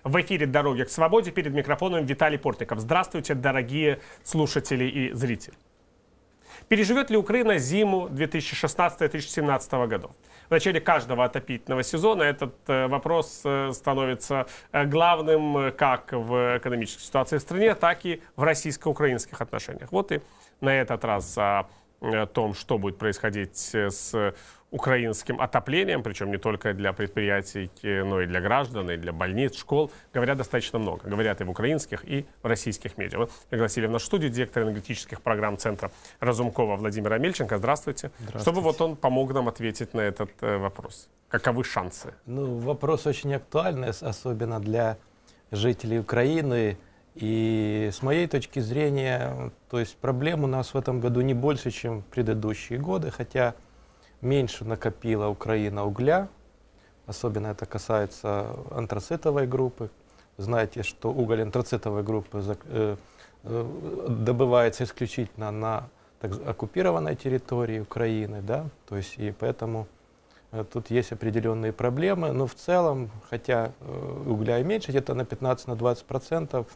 В эфире «Дороги к свободе», перед микрофоном Виталий Портников. Здравствуйте, дорогие слушатели и зрители. Переживет ли Украина зиму 2016-2017 годов? В начале каждого отопительного сезона этот вопрос становится главным как в экономической ситуации в стране, так и в российско-украинских отношениях. Вот и на этот раз о том, что будет происходить с украинским отоплением, причем не только для предприятий, но и для граждан, и для больниц, школ, говорят достаточно много. Говорят и в украинских, и в российских медиа. Мы пригласили в нашу студию директора энергетических программ Центра Разумкова Владимира Амельченко. Здравствуйте. Здравствуйте. Чтобы вот он помог нам ответить на этот вопрос. Каковы шансы? Ну, вопрос очень актуальный, особенно для жителей Украины. И с моей точки зрения, то есть проблем у нас в этом году не больше, чем в предыдущие годы, хотя меньше накопила Украина угля, особенно это касается антрацитовой группы. Знаете, что уголь антрацитовой группы добывается исключительно на оккупированной территории Украины, да, то есть и поэтому тут есть определенные проблемы, но в целом, хотя угля и меньше, где-то на 15-20%,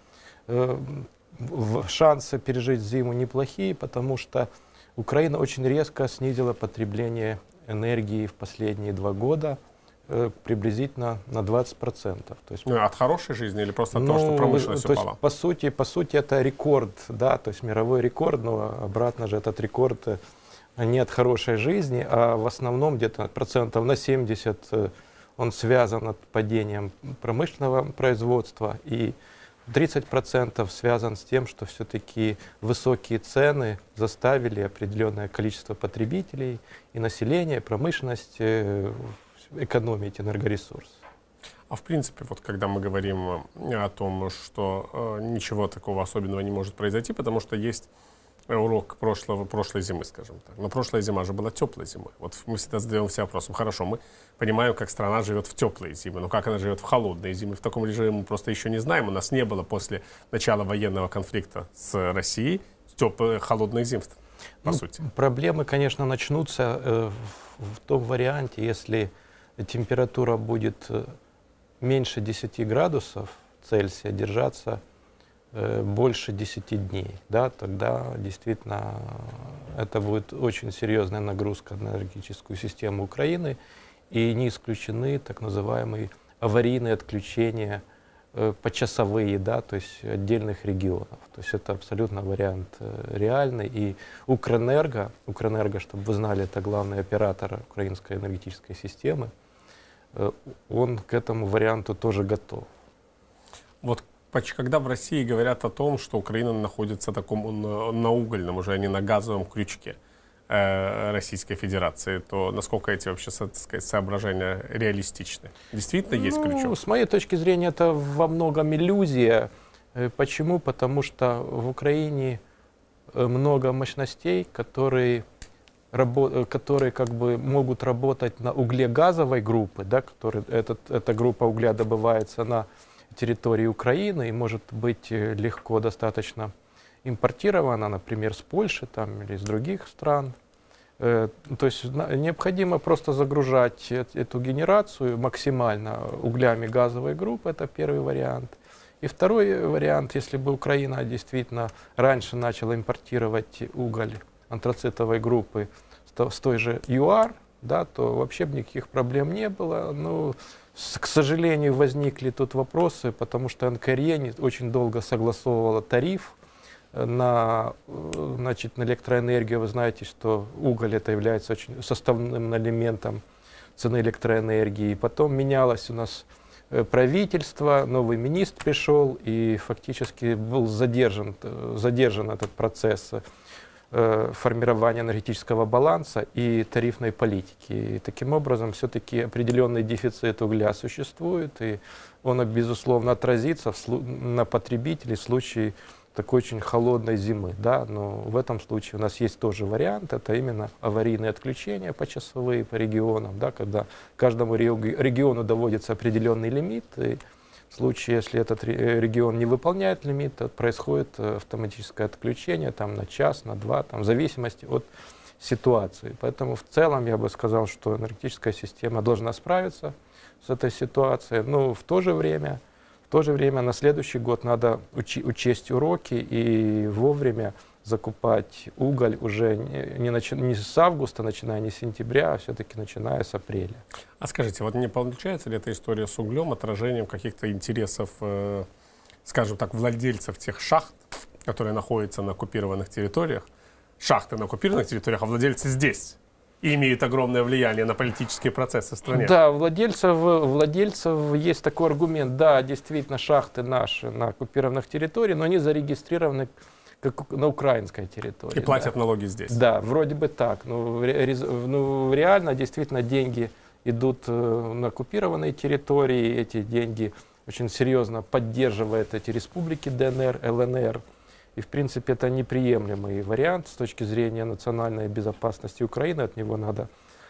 шансы пережить зиму неплохие, потому что Украина очень резко снизила потребление энергии в последние 2 года, приблизительно на 20%. То есть, от хорошей жизни или просто от того, что промышленность упала? По сути, это рекорд, да, то есть мировой рекорд, но обратно же этот рекорд не от хорошей жизни, а в основном где-то процентов на 70 он связан с падением промышленного производства, и 30% связан с тем, что все-таки высокие цены заставили определенное количество потребителей и населения, и промышленность экономить энергоресурс. А в принципе, вот когда мы говорим о том, что ничего такого особенного не может произойти, потому что есть урок прошлой зимы, скажем так. Но прошлая зима же была теплой зимой. Вот мы всегда задаемся вопросом: хорошо, мы понимаем, как страна живет в теплые зимы, но как она живет в холодные зимы? В таком режиме мы просто еще не знаем. У нас не было после начала военного конфликта с Россией холодных зим, по сути. Проблемы, конечно, начнутся в том варианте, если температура будет меньше 10 градусов Цельсия держаться больше 10 дней, да, тогда действительно это будет очень серьезная нагрузка на энергетическую систему Украины, и не исключены так называемые аварийные отключения почасовые, да, то есть отдельных регионов. То есть это абсолютно вариант реальный, и Укрэнерго, чтобы вы знали, это главный оператор украинской энергетической системы, он к этому варианту тоже готов. Вот когда в России говорят о том, что Украина находится на угольном, уже не на газовом крючке Российской Федерации, то насколько эти вообще, так сказать, соображения реалистичны? Действительно есть крючок? С моей точки зрения, это во многом иллюзия. Почему? Потому что в Украине много мощностей, которые как бы могут работать на угле газовой группы, да, эта группа угля добывается на территории Украины и может быть легко достаточно импортирована, например, с Польши там, или из других стран. То есть необходимо просто загружать эту генерацию максимально углями газовой группы, это первый вариант. И второй вариант, если бы Украина действительно раньше начала импортировать уголь антрацитовой группы с той же ЮАР, да, то вообще бы никаких проблем не было. Но, к сожалению, возникли тут вопросы, потому что НКРЕ очень долго согласовывала тариф на электроэнергию. Вы знаете, что уголь это является очень составным элементом цены электроэнергии. Потом менялось у нас правительство, новый министр пришел, и фактически был задержан этот процесс формирования энергетического баланса и тарифной политики. И таким образом, все-таки определенный дефицит угля существует, и он, безусловно, отразится на потребителей в случае такой очень холодной зимы. Да? Но в этом случае у нас есть тоже вариант, это именно аварийные отключения почасовые по регионам, да? Когда каждому региону доводится определенный лимит, и в случае, если этот регион не выполняет лимит, то происходит автоматическое отключение там, на час, на 2, там, в зависимости от ситуации. Поэтому в целом я бы сказал, что энергетическая система должна справиться с этой ситуацией. Но в то же время В то же время на следующий год надо учесть уроки и вовремя закупать уголь уже не с августа, начиная не с сентября, а все-таки начиная с апреля. А скажите, вот не получается ли эта история с углем отражением каких-то интересов, скажем так, владельцев тех шахт, которые находятся на оккупированных территориях, шахты на оккупированных территориях, а владельцы здесь? И имеют огромное влияние на политические процессы в стране. Да, владельцев есть такой аргумент. Да, действительно, шахты наши на оккупированных территориях, но они зарегистрированы как на украинской территории. И платят налоги здесь. Да, вроде бы так. Но реально, действительно, деньги идут на оккупированные территории. Эти деньги очень серьезно поддерживают эти республики ДНР, ЛНР. И, в принципе, это неприемлемый вариант с точки зрения национальной безопасности Украины. От него надо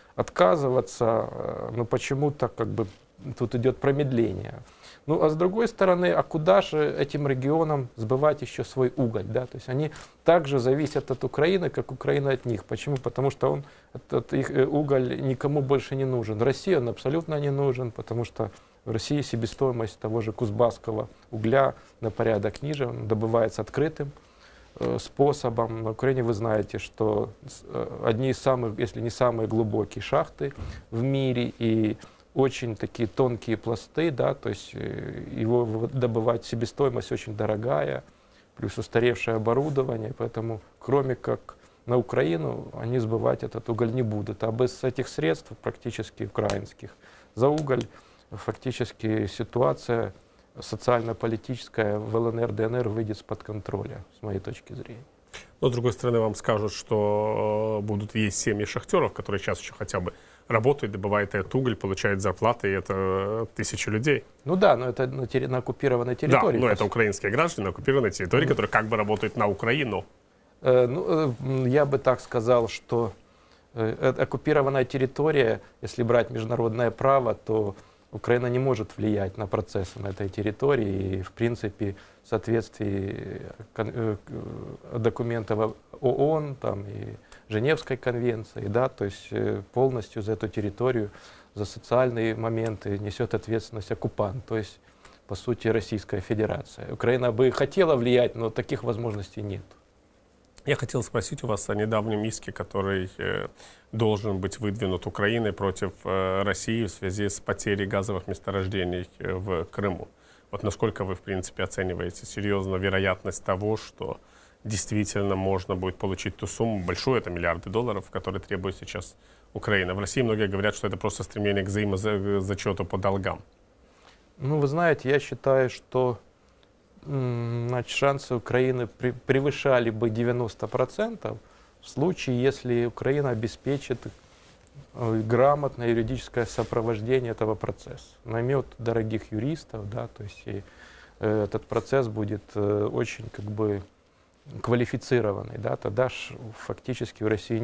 отказываться. Но почему-то как бы тут идет промедление. Ну, а с другой стороны, а куда же этим регионам сбывать еще свой уголь? Да? То есть они также зависят от Украины, как Украина от них. Почему? Потому что этот их уголь никому больше не нужен. России он абсолютно не нужен, потому что в России себестоимость того же кузбасского угля на порядок ниже, он добывается открытым способом. На Украине вы знаете, что одни из самых, если не самые глубокие шахты в мире и очень такие тонкие пласты, да, то есть его добывать себестоимость очень дорогая, плюс устаревшее оборудование, поэтому кроме как на Украину они сбывать этот уголь не будут. А без этих средств, практически украинских, за уголь фактически ситуация социально-политическая в ЛНР, ДНР выйдет из-под контроля, с моей точки зрения. Но, с другой стороны, вам скажут, что будут есть семьи шахтеров, которые сейчас еще хотя бы работают, добывают этот уголь, получают зарплаты, и это тысячи людей. Ну да, но это на оккупированной территории. Да, но это украинские граждане на оккупированной территории, которые как бы работают на Украину. Я бы так сказал, что оккупированная территория, если брать международное право, то Украина не может влиять на процессы на этой территории, и в принципе в соответствии документов ООН там, и Женевской конвенции, да, то есть полностью за эту территорию, за социальные моменты несет ответственность оккупант, то есть по сути Российская Федерация. Украина бы хотела влиять, но таких возможностей нет. Я хотел спросить у вас о недавнем иске, который должен быть выдвинут Украиной против России в связи с потерей газовых месторождений в Крыму. Вот насколько вы, в принципе, оцениваете серьезно вероятность того, что действительно можно будет получить ту сумму, большую, это миллиарды долларов, которые требует сейчас Украина. В России многие говорят, что это просто стремление к взаимозачету по долгам. Ну, вы знаете, я считаю, что значит, шансы Украины превышали бы 90% в случае, если Украина обеспечит грамотное юридическое сопровождение этого процесса. Наймет дорогих юристов, да, то есть и этот процесс будет очень как бы квалифицированный, да, тогда фактически в России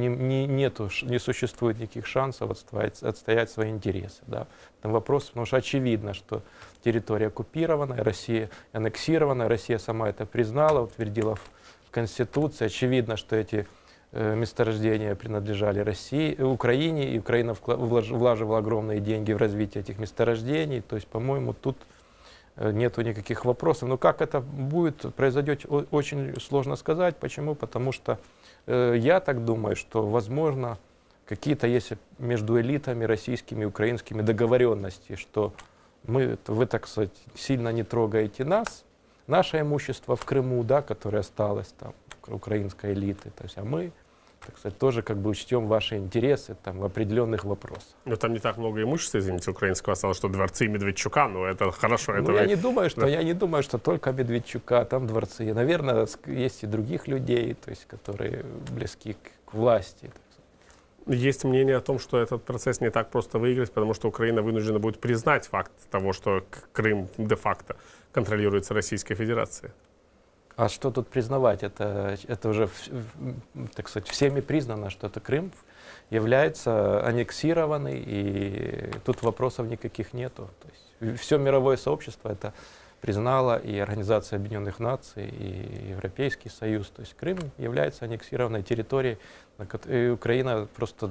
не существует никаких шансов отстоять свои интересы. Да. Там вопрос, потому что очевидно, что территория оккупированная, Россия аннексирована, Россия сама это признала, утвердила в Конституции. Очевидно, что эти месторождения принадлежали Украине, и Украина влаживала огромные деньги в развитие этих месторождений. То есть, по-моему, тут нету никаких вопросов. Но как это будет, произойдет, очень сложно сказать. Почему? Потому что я так думаю, что, возможно, какие-то есть между элитами российскими и украинскими договоренности, что вы, так сказать, сильно не трогаете нас, наше имущество в Крыму, да, которое осталось там, украинской элиты, то есть, а мы, так сказать, тоже как бы учтем ваши интересы там, в определенных вопросах. Но там не так много имущества, извините, украинского осталось, что дворцы Медведчука, но это хорошо. Ну, я не думаю, что только Медведчука, там дворцы. Наверное, есть и других людей, то есть, которые близки к власти. Есть мнение о том, что этот процесс не так просто выиграть, потому что Украина вынуждена будет признать факт того, что Крым де-факто контролируется Российской Федерацией. А что тут признавать? Это уже, так сказать, всеми признано, что это Крым является аннексированный, и тут вопросов никаких нету. То есть все мировое сообщество это признало, и Организация Объединенных Наций, и Европейский Союз. То есть Крым является аннексированной территорией, и Украина просто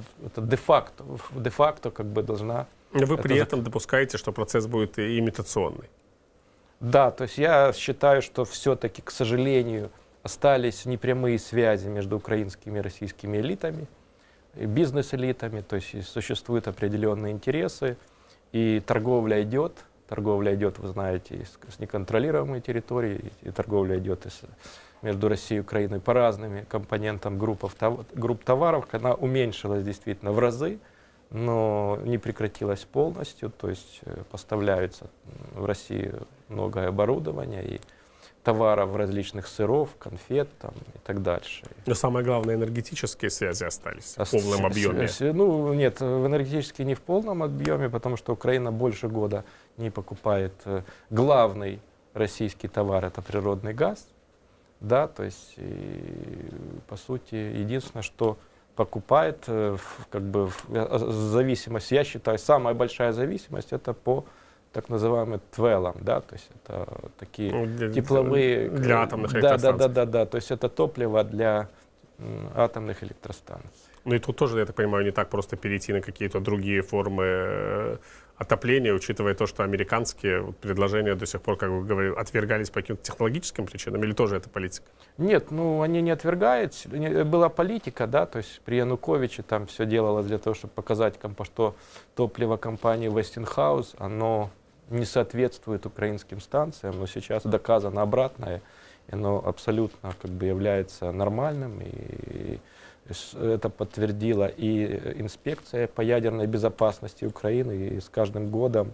де-факто как бы должна... Вы при этом допускаете, что процесс будет имитационный? Да, то есть я считаю, что все-таки, к сожалению, остались непрямые связи между украинскими и российскими элитами, и бизнес-элитами, то есть существуют определенные интересы, и торговля идет, вы знаете, с неконтролируемой территории, и торговля идет между Россией и Украиной по разным компонентам групп товаров. Она уменьшилась действительно в разы, но не прекратилась полностью, то есть поставляется в Россию многое оборудование и товаров различных сыров, конфет там, и так дальше. Но самое главное, энергетические связи остались в полном объеме. Ну, нет, энергетически не в полном объеме, потому что Украина больше года не покупает главный российский товар, это природный газ. Да, то есть, по сути, единственное, что покупает, как бы, зависимость, я считаю, самая большая зависимость, это по так называемым твелам, да, то есть это такие тепловые... Для атомных электростанций. Да, то есть это топливо для атомных электростанций. Ну и тут тоже, я так понимаю, не так просто перейти на какие-то другие формы отопления, учитывая то, что американские предложения до сих пор, как вы говорили, отвергались по каким-то технологическим причинам, или тоже это политика? Нет, ну они не отвергаются. Была политика, да, то есть при Януковиче там все делалось для того, чтобы показать, что топливо компании Westinghouse, оно не соответствует украинским станциям, но сейчас доказано обратное, и оно абсолютно как бы является нормальным, и это подтвердила и инспекция по ядерной безопасности Украины, и с каждым годом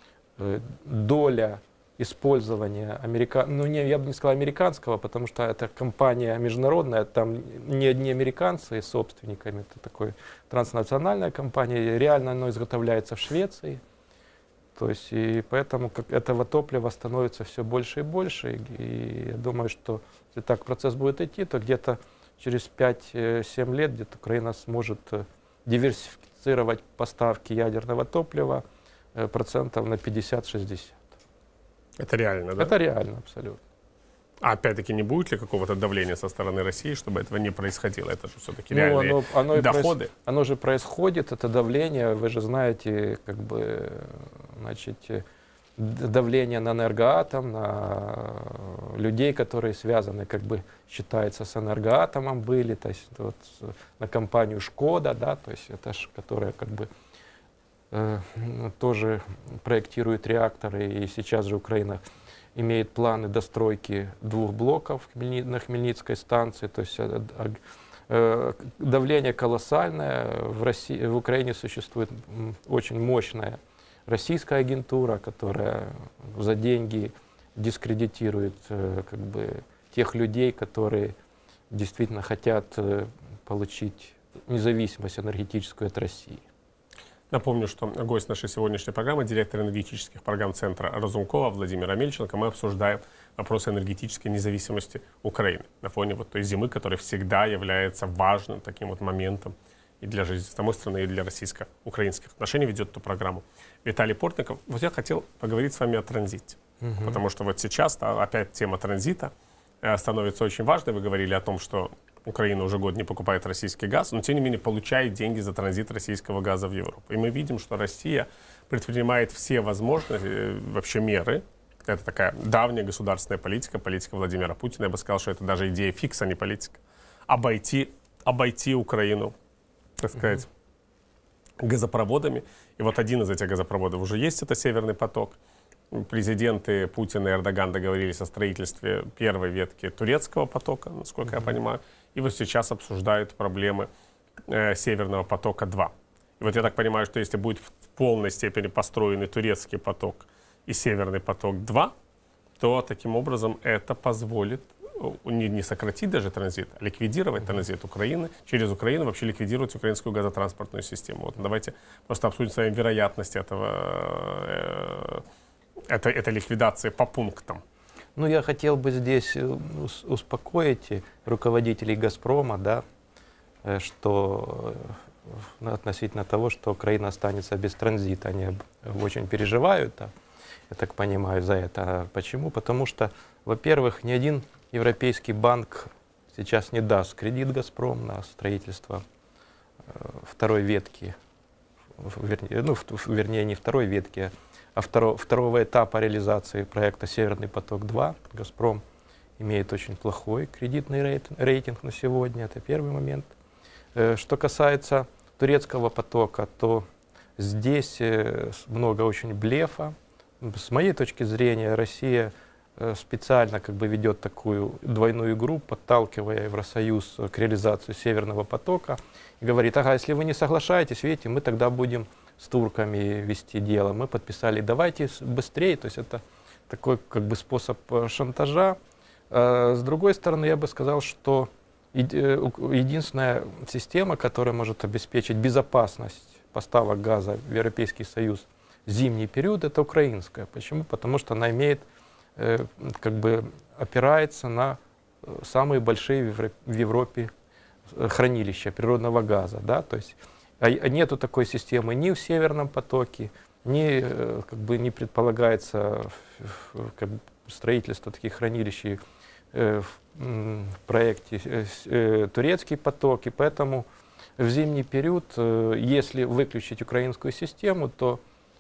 доля использования я бы не сказал американского, потому что это компания международная, там не одни американцы собственниками, это такой транснациональная компания, реально оно изготовляется в Швеции. То есть, и поэтому этого топлива становится все больше и больше. И я думаю, что если так процесс будет идти, то где-то через 5-7 лет где-то Украина сможет диверсифицировать поставки ядерного топлива процентов на 50-60. Это реально, да? Это реально, абсолютно. А опять-таки, не будет ли какого-то давления со стороны России, чтобы этого не происходило? Это же все-таки реальные доходы. Оно же происходит, это давление, вы же знаете, как бы, значит, давление на Энергоатом, на людей, которые связаны, как бы, считается, с Энергоатомом были, то есть вот, на компанию Шкода, да, то есть это ж, которая как бы тоже проектирует реакторы, и сейчас же Украина имеет планы достройки 2 блоков на Хмельницкой станции, то есть давление колоссальное. В Украине существует очень мощная российская агентура, которая за деньги дискредитирует как бы, тех людей, которые действительно хотят получить независимость энергетическую от России. Напомню, что гость нашей сегодняшней программы — директор энергетических программ Центра Разумкова Владимир Амельченко. Мы обсуждаем вопросы энергетической независимости Украины на фоне вот той зимы, которая всегда является важным таким вот моментом и для жизни самой страны, и для российско-украинских отношений. Ведет эту программу Виталий Портников. Вот я хотел поговорить с вами о транзите. Потому что вот сейчас опять тема транзита становится очень важной. Вы говорили о том, что Украина уже год не покупает российский газ, но тем не менее получает деньги за транзит российского газа в Европу. И мы видим, что Россия предпринимает все возможные вообще меры. Это такая давняя государственная политика, политика Владимира Путина. Я бы сказал, что это даже идея фикса, а не политика. Обойти Украину, так сказать, газопроводами. И вот один из этих газопроводов уже есть, это Северный поток. Президенты Путин и Эрдоган договорились о строительстве первой ветки турецкого потока, насколько я понимаю. И вот сейчас обсуждают проблемы Северного потока-2. И вот я так понимаю, что если будет в полной степени построенный турецкий поток и Северный поток-2, то таким образом это позволит не сократить даже транзит, а ликвидировать транзит Украины, через Украину вообще ликвидировать украинскую газотранспортную систему. Вот давайте просто обсудим с вами вероятность этой ликвидации по пунктам. Ну, я хотел бы здесь успокоить руководителей «Газпрома», да, что относительно того, что Украина останется без транзита. Они очень переживают, я так понимаю, за это. Почему? Потому что, во-первых, ни один европейский банк сейчас не даст кредит «Газпром» на строительство второй ветки, вернее, не второй ветки, второго этапа реализации проекта «Северный поток-2». «Газпром» имеет очень плохой кредитный рейтинг на сегодня, это первый момент. Что касается турецкого потока, то здесь много очень блефа. С моей точки зрения, Россия специально как бы ведет такую двойную игру, подталкивая Евросоюз к реализации Северного потока. И говорит, ага, если вы не соглашаетесь, видите, мы тогда будем с турками вести дело. Мы подписали, давайте быстрее. То есть это такой как бы способ шантажа. С другой стороны, я бы сказал, что единственная система, которая может обеспечить безопасность поставок газа в Европейский Союз в зимний период, это украинская. Почему? Потому что она имеет, как бы опирается на самые большие в Европе хранилища природного газа. Да? То есть нету такой системы ни в Северном потоке, ни как бы не предполагается как бы строительство таких хранилищ в проекте «Турецкий поток», и поэтому в зимний период, если выключить украинскую систему, то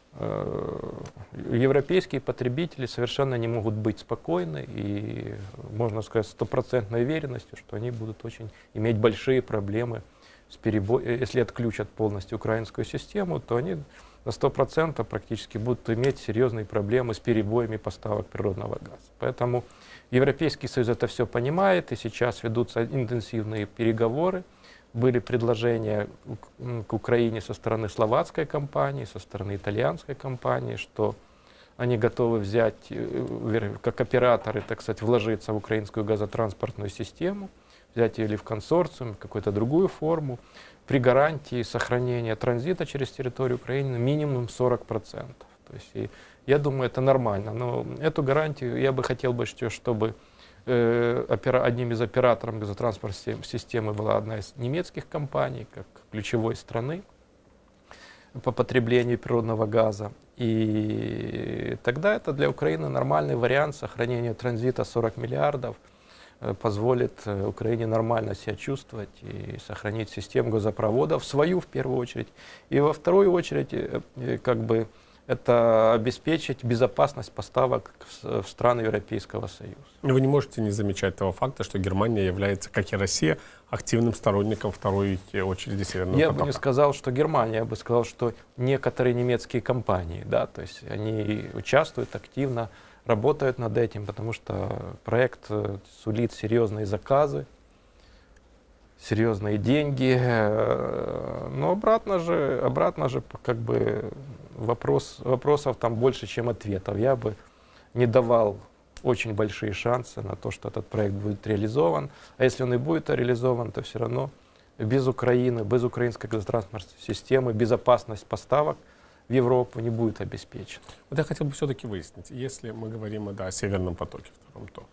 европейские потребители совершенно не могут быть спокойны, и можно сказать с 100% уверенностью, что они будут очень иметь большие проблемы с если отключат полностью украинскую систему, то они на 100% практически будут иметь серьезные проблемы с перебоями поставок природного газа. Поэтому Европейский Союз это все понимает, и сейчас ведутся интенсивные переговоры. Были предложения к Украине со стороны словацкой компании, со стороны итальянской компании, что они готовы взять, как операторы, так сказать, вложиться в украинскую газотранспортную систему, взять ее или в консорциум, в какую-то другую форму, при гарантии сохранения транзита через территорию Украины минимум 40%. То есть, я думаю, это нормально. Но эту гарантию я бы хотел бы, чтобы одним из операторов газотранспортной системы была одна из немецких компаний, как ключевой страны по потреблению природного газа. И тогда это для Украины нормальный вариант сохранения транзита 40 миллиардов, позволит Украине нормально себя чувствовать и сохранить систему газопроводов, свою в первую очередь. И во вторую очередь, как бы, это обеспечить безопасность поставок в страны Европейского Союза. Вы не можете не замечать того факта, что Германия является, как и Россия, активным сторонником второй очереди Северного потока. Я бы не сказал, что Германия, я бы сказал, что некоторые немецкие компании, да, то есть они участвуют активно, работают над этим, потому что проект сулит серьезные заказы, серьезные деньги, но обратно же как бы вопросов там больше, чем ответов. Я бы не давал очень большие шансы на то, что этот проект будет реализован. А если он и будет реализован, то все равно без Украины, без украинской газотранспортной системы безопасность поставок в Европу не будет обеспечена. Вот я хотел бы все-таки выяснить, если мы говорим о Северном потоке втором, то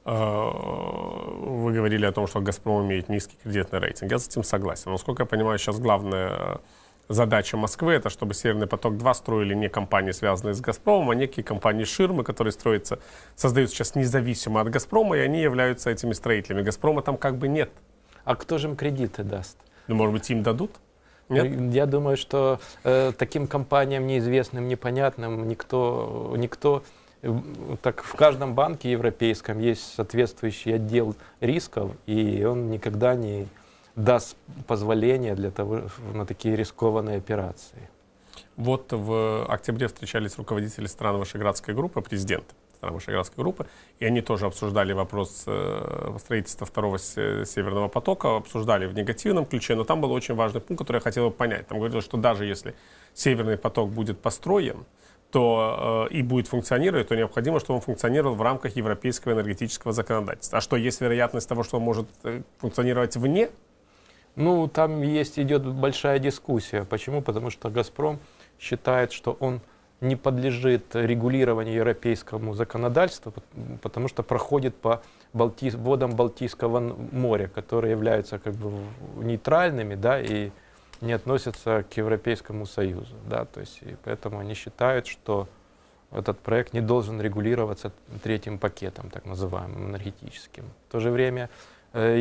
вы говорили о том, что «Газпром» имеет низкий кредитный рейтинг. Я с этим согласен. Но, насколько я понимаю, сейчас главная задача Москвы — это чтобы «Северный поток-2» строили не компании, связанные с «Газпромом», а некие компании-ширмы, которые создаются сейчас независимо от «Газпрома», и они являются этими строителями. «Газпрома» там как бы нет. А кто же им кредиты даст? Ну, может быть, им дадут? Нет? Я думаю, что таким компаниям неизвестным, непонятным никто так в каждом банке европейском есть соответствующий отдел рисков, и он никогда не даст позволения на такие рискованные операции. Вот в октябре встречались руководители стран Вышеградской группы, президенты стран Вышеградской группы, и они тоже обсуждали вопрос строительства второго Северного потока, обсуждали в негативном ключе, но там был очень важный пункт, который я хотел бы понять. Там говорилось, что даже если Северный поток будет построен, то и будет функционировать, то необходимо, чтобы он функционировал в рамках европейского энергетического законодательства. А что, есть вероятность того, что он может функционировать вне? Ну, там идет большая дискуссия. Почему? Потому что «Газпром» считает, что он не подлежит регулированию европейскому законодательству, потому что проходит по водам Балтийского моря, которые являются как бы нейтральными, да, и не относятся к Европейскому Союзу. Да, то есть, и поэтому они считают, что этот проект не должен регулироваться третьим пакетом, так называемым, энергетическим. В то же время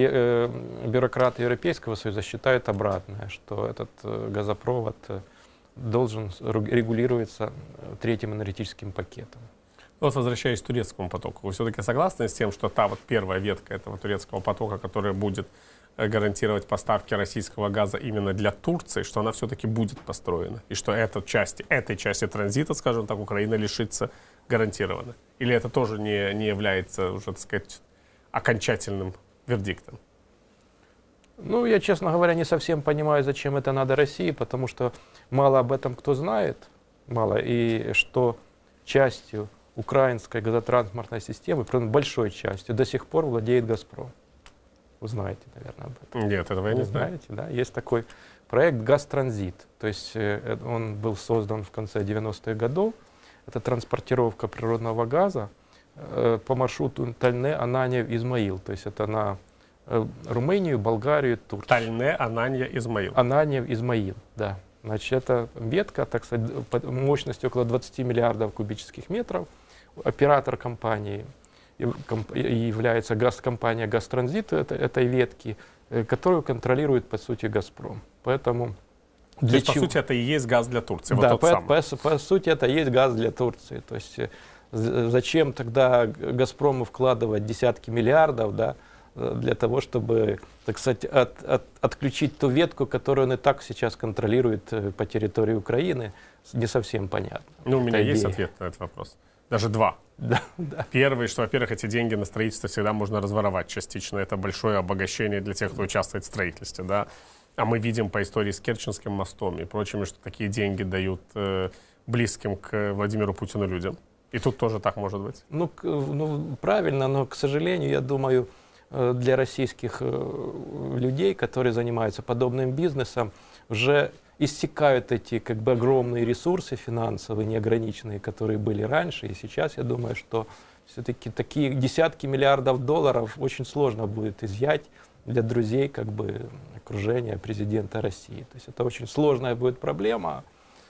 бюрократы Европейского Союза считают обратное, что этот газопровод должен регулироваться третьим энергетическим пакетом. Вот возвращаясь к турецкому потоку, вы все-таки согласны с тем, что та вот первая ветка этого турецкого потока, которая будет гарантировать поставки российского газа именно для Турции, что она все-таки будет построена, и что этой части транзита, скажем так, Украина лишится гарантированно? Или это тоже не является уже, так сказать, окончательным вердиктом? Ну, я, честно говоря, не совсем понимаю, зачем это надо России, потому что мало об этом кто знает, мало, и что частью украинской газотранспортной системы, большой частью, до сих пор владеет «Газпром». Вы знаете, наверное, об этом. Нет, этого я не знаю. Знаете, да? Есть такой проект «Газтранзит». То есть он был создан в конце 90-х годов. Это транспортировка природного газа по маршруту Тальне, Ананьев, Измаил. То есть это на Румынию, Болгарию, Турцию. Тальне, Ананья, Измаил. Ананьев, Измаил, да. Значит, это ветка, так сказать, мощностью около 20 миллиардов кубических метров. Оператор компании является компания «Газтранзит» этой ветки, которую контролирует, по сути, «Газпром». Поэтому по сути, это и есть газ для Турции. Да, вот по сути, это и есть газ для Турции. То есть зачем тогда «Газпрому» вкладывать десятки миллиардов, да, для того, чтобы, так сказать, отключить ту ветку, которую он и так сейчас контролирует по территории Украины, не совсем понятно. Ну, у меня есть ответ на этот вопрос. Даже два. Да, да. Первый, что, во-первых, эти деньги на строительство всегда можно разворовать частично. Это большое обогащение для тех, кто участвует в строительстве. Да? А мы видим по истории с Керченским мостом и прочими, что такие деньги дают близким к Владимиру Путину людям. И тут тоже так может быть. Ну, правильно, но, к сожалению, я думаю, для российских людей, которые занимаются подобным бизнесом, уже иссякают эти как бы огромные ресурсы финансовые, неограниченные, которые были раньше. И сейчас я думаю, что все-таки такие десятки миллиардов долларов очень сложно будет изъять для друзей как бы окружения президента России. То есть это очень сложная будет проблема,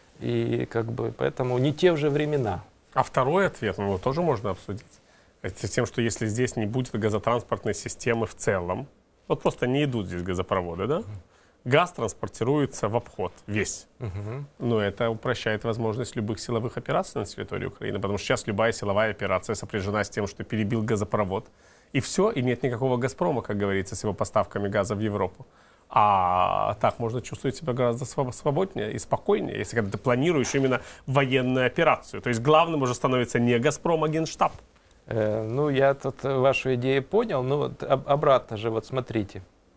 и как бы поэтому не те уже времена. А второй ответ, его тоже можно обсудить. Это тем, что если здесь не будет газотранспортной системы в целом, вот просто не идут здесь газопроводы, да? Газ транспортируется в обход весь. Но это упрощает возможность любых силовых операций на территории Украины, потому что сейчас любая силовая операция сопряжена с тем, что перебил газопровод. И все, и нет никакого «Газпрома», как говорится, с его поставками газа в Европу. А так можно чувствовать себя гораздо свободнее и спокойнее, если когда ты планируешь именно военную операцию. То есть главным уже становится не «Газпром», а Генштаб. Ну, я тут вашу идею понял, но вот обратно же, вот смотрите.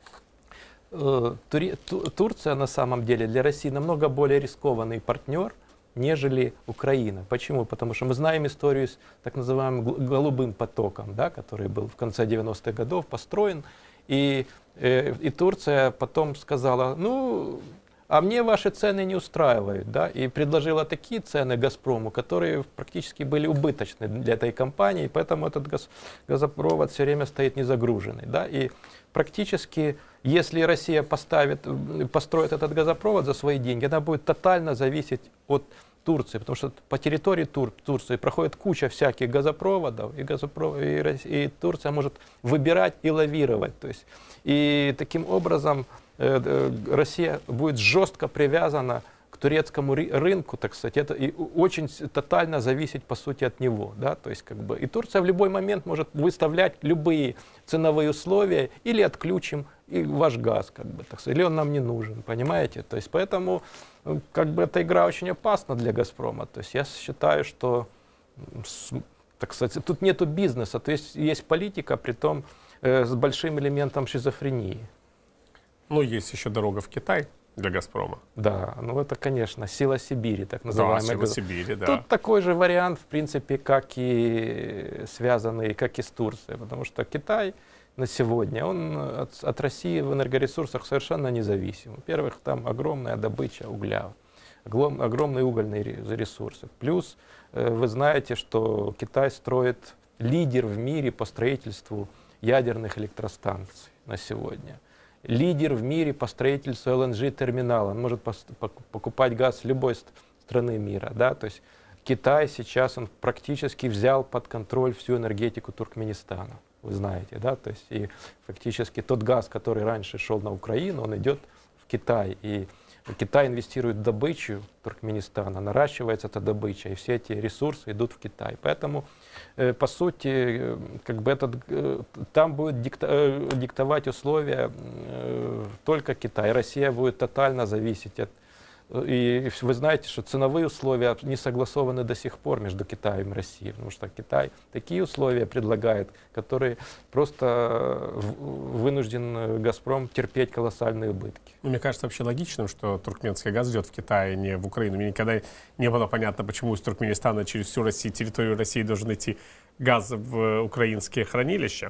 Турция на самом деле для России намного более рискованный партнер, нежели Украина. Почему? Потому что мы знаем историю с так называемым голубым потоком, да, который был в конце 90-х годов построен. И Турция потом сказала, ну, а мне ваши цены не устраивают, да, и предложила такие цены «Газпрому», которые практически были убыточны для этой компании, поэтому этот газопровод все время стоит незагруженный, да, и практически, если Россия построит этот газопровод за свои деньги, она будет тотально зависеть от Турции, потому что по территории Турции проходит куча всяких газопроводов, и Турция может выбирать и лавировать, то есть, и таким образом Россия будет жестко привязана к турецкому рынку, так сказать, это и очень тотально зависеть, по сути, от него, да, то есть, как бы, и Турция в любой момент может выставлять любые ценовые условия, или отключим и ваш газ, как бы, так сказать, или он нам не нужен, понимаете, то есть, поэтому, как бы, эта игра очень опасна для «Газпрома», то есть, я считаю, что, так сказать, тут нету бизнеса, то есть политика, притом с большим элементом шизофрении. Ну, есть еще дорога в Китай для «Газпрома». Да, ну это, конечно, сила Сибири, так называемая. Да, сила Сибири, да. Тут такой же вариант, в принципе, как и связанный, как и с Турцией, потому что Китай на сегодня, он от России в энергоресурсах совершенно независим. Во-первых, там огромная добыча угля, огромные угольные ресурсы. Плюс вы знаете, что Китай строит лидер в мире по строительству ядерных электростанций на сегодня. Лидер в мире по строительству ЛНЖ-терминала. Он может покупать газ с любой страны мира. Да? То есть Китай сейчас он практически взял под контроль всю энергетику Туркменистана. Вы знаете, да? То есть и фактически тот газ, который раньше шел на Украину, он идет в Китай. И Китай инвестирует в добычу Туркменистана, наращивается эта добыча, и все эти ресурсы идут в Китай. Поэтому, по сути, как бы там будет диктовать условия только Китай. Россия будет тотально зависеть от... И вы знаете, что ценовые условия не согласованы до сих пор между Китаем и Россией, потому что Китай такие условия предлагает, которые просто вынужден «Газпром» терпеть колоссальные убытки. Мне кажется вообще логичным, что туркменский газ идет в Китай, а не в Украину. Мне никогда не было понятно, почему из Туркменистана через всю Россию, территорию России должен идти газ в украинские хранилища.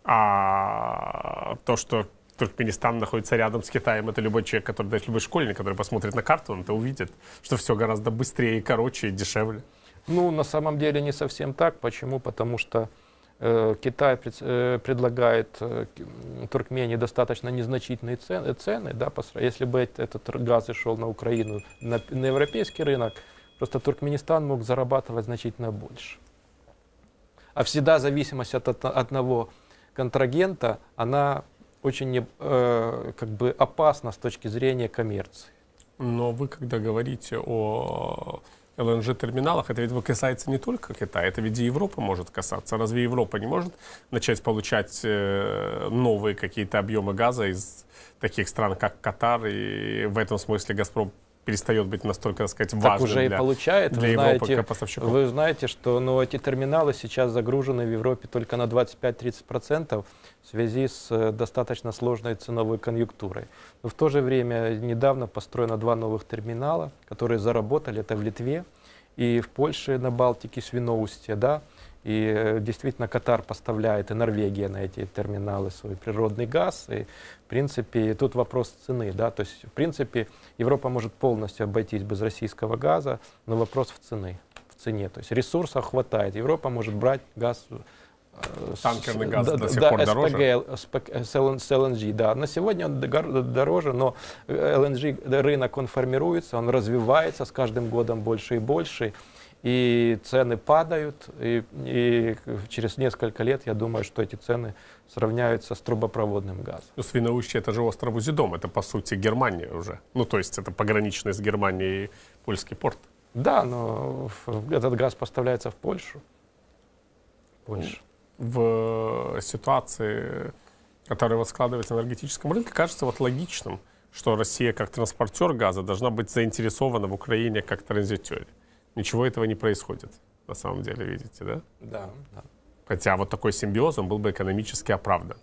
А то, что Туркменистан находится рядом с Китаем, это любой человек, который, даже любой школьник, который посмотрит на карту, он это увидит, что все гораздо быстрее, короче и дешевле. Ну, на самом деле не совсем так. Почему? Потому что Китай предлагает Туркмении достаточно незначительные цены. Да, если бы этот газ и шел на Украину, на европейский рынок, просто Туркменистан мог зарабатывать значительно больше. А всегда зависимость от одного контрагента, она очень как бы опасна с точки зрения коммерции. Но вы, когда говорите о ЛНЖ-терминалах, это ведь касается не только Китая, это ведь и Европа может касаться. Разве Европа не может начать получать новые какие-то объемы газа из таких стран, как Катар, и в этом смысле «Газпром» перестает быть настолько, так сказать, важным так уже для, и получает. для Европы как поставщиков? Вы знаете, что эти терминалы сейчас загружены в Европе только на 25-30% в связи с достаточно сложной ценовой конъюнктурой. Но в то же время недавно построено 2 новых терминала, которые заработали, это в Литве и в Польше на Балтике, Свиноустье, да. И действительно Катар поставляет, и Норвегия на эти терминалы свой природный газ. И, в принципе, тут вопрос цены. Да? То есть, в принципе, Европа может полностью обойтись без российского газа, но вопрос в цене. То есть ресурсов хватает. Европа может брать газ... Танкерный газ до сих пор дороже? С ЛНЖ, да. На сегодня он дороже, но ЛНЖ рынок, он формируется, он развивается с каждым годом больше и больше. И цены падают, и через несколько лет, я думаю, что эти цены сравняются с трубопроводным газом. Ну, Свиноустье — это же остров Узидом, это, по сути, Германия уже. Ну, то есть это пограничный с Германией польский порт. Да, но этот газ поставляется в Польшу. В ситуации, которая вот складывается на энергетическом рынке, кажется вот логичным, что Россия как транспортер газа должна быть заинтересована в Украине как транзитере. Ничего этого не происходит, на самом деле, видите, да? Да, да. Хотя вот такой симбиоз, он был бы экономически оправдан.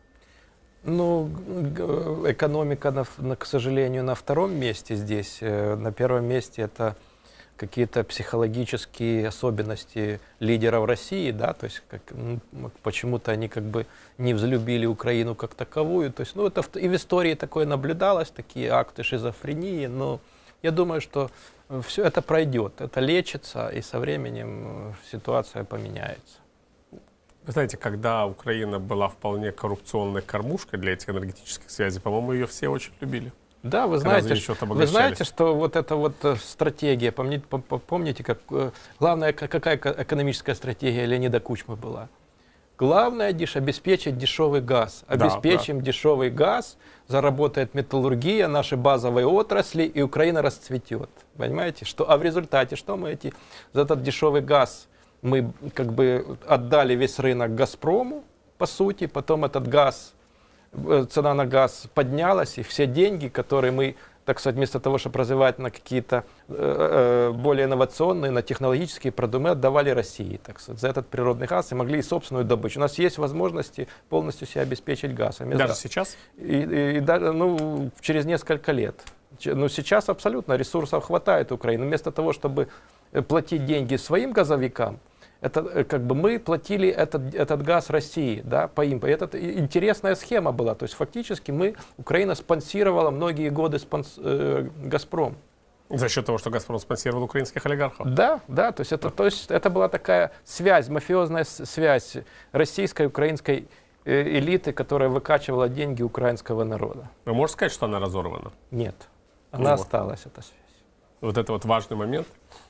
Ну, экономика, к сожалению, на втором месте здесь. На первом месте это какие-то психологические особенности лидеров России, да, то есть почему-то они как бы не взлюбили Украину как таковую. То есть, ну, это и в истории такое наблюдалось, такие акты шизофрении, но я думаю, что все это пройдет, это лечится, и со временем ситуация поменяется. Вы знаете, когда Украина была вполне коррупционной кормушкой для этих энергетических связей, по-моему, ее все очень любили. Да, вы знаете, что вот эта вот стратегия, помните, как главная какая экономическая стратегия Леонида Кучмы была? Главное обеспечить дешевый газ. Обеспечим дешевый газ, заработает металлургия, наши базовые отрасли, и Украина расцветет. Понимаете? А в результате, что мы за этот дешевый газ мы как бы отдали весь рынок «Газпрому», по сути, потом этот газ, цена на газ поднялась, и все деньги, которые мы, так сказать, вместо того, чтобы развивать на какие-то более инновационные, на технологические продукты, мы отдавали России, так сказать, за этот природный газ, и могли и собственную добычу. У нас есть возможности полностью себя обеспечить газом. Даже сейчас? И даже, ну, через несколько лет. Ну, сейчас абсолютно ресурсов хватает Украины. Вместо того, чтобы платить деньги своим газовикам, это как бы мы платили этот газ России, да, по импорту. Это интересная схема была. То есть фактически Украина спонсировала многие годы «Газпром». За счет того, что «Газпром» спонсировал украинских олигархов? Да, да. То есть это была такая связь, мафиозная связь российской и украинской элиты, которая выкачивала деньги украинского народа. Вы можете сказать, что она разорвана? Нет. Она осталась, эта связь. Вот это вот важный момент.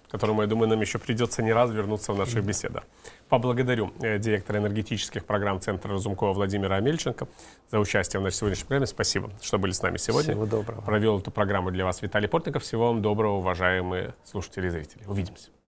которому, я думаю, нам еще придется не раз вернуться в наших беседах. Поблагодарю директора энергетических программ Центра Разумкова Владимира Амельченко за участие в нашей сегодняшней программе. Спасибо, что были с нами сегодня. Всего доброго. Провел эту программу для вас Виталий Портников. Всего вам доброго, уважаемые слушатели и зрители. Увидимся.